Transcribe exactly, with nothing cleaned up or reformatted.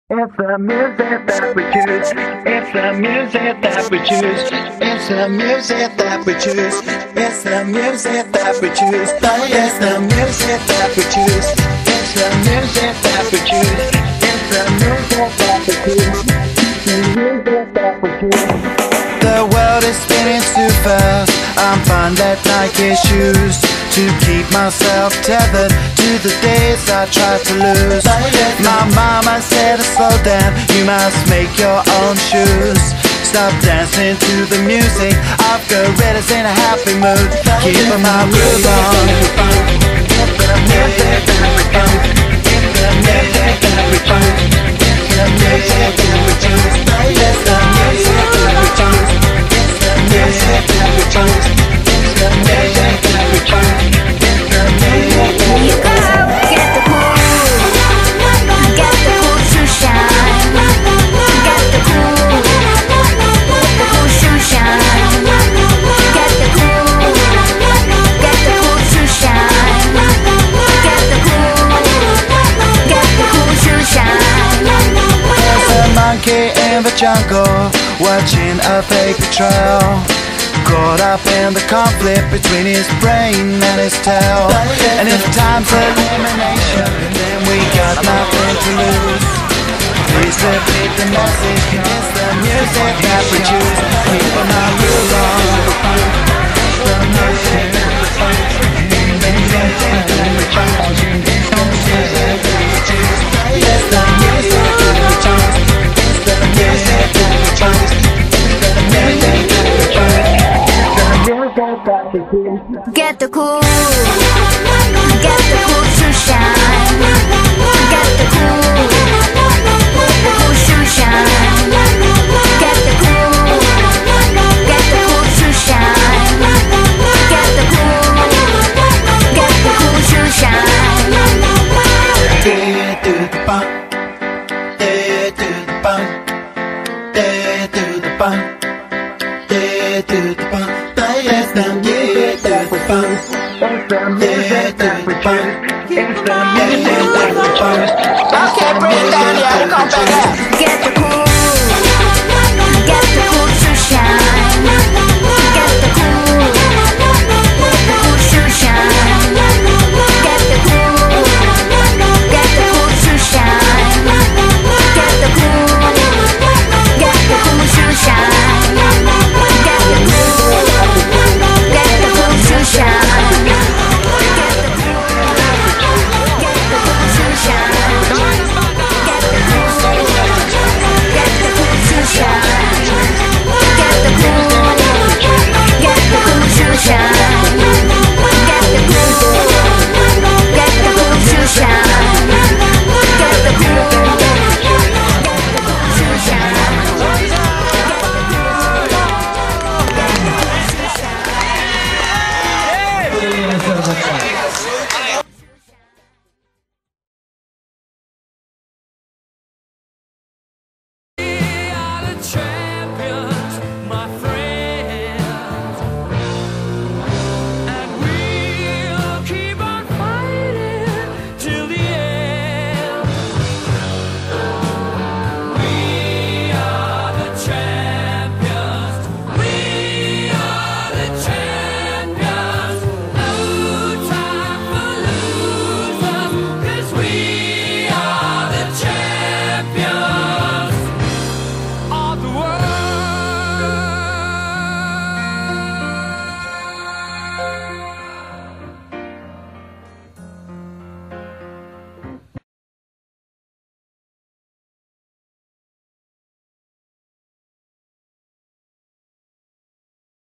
It's the music that we choose. It's the music that we choose. It's the music that we choose. It's the music that we choose. It's the music that we choose. It's the music that we choose. It's the music that we choose. The music that we choose. The world is spinning too fast. I'm fine that Nike shoes to keep myself tethered to the days I tried to lose. My mama said to slow down, you must make your own shoes. Stop dancing to the music, I've got gorillas in a happy mood. Keeping my groove on. It's the music that we choose. It's the music that we choose. It's the music that we choose. It's the music that we choose. It's the music that we choose. It's the music that we choose. It's the music that we choose. You go, get the cool, get the cool to shine, get the cool, the cool to shine, get the cool, get the cool to shine, get the cool, get the cool to shine. There's a monkey in the jungle, watching a paper trail, caught up in the conflict between his brain and his tail. And if time's elimination, then we got nothing to lose. Please repeat the message, it's the music that we choose. Keeping our groove on. The music that we choose. The music that we choose. It's the music that we choose. It's the music that we choose. It's the music that we choose. It's the music that we choose. Get the cool, get the cool to shine, get the cool, the cool to shine, get the cool, get the cool to shine, get the cool, get the cool to shine. Day to the bump, day to the bump, day to the bump, day to the bump. It's the music that we choose. It's the music that we choose. It's the music that we choose.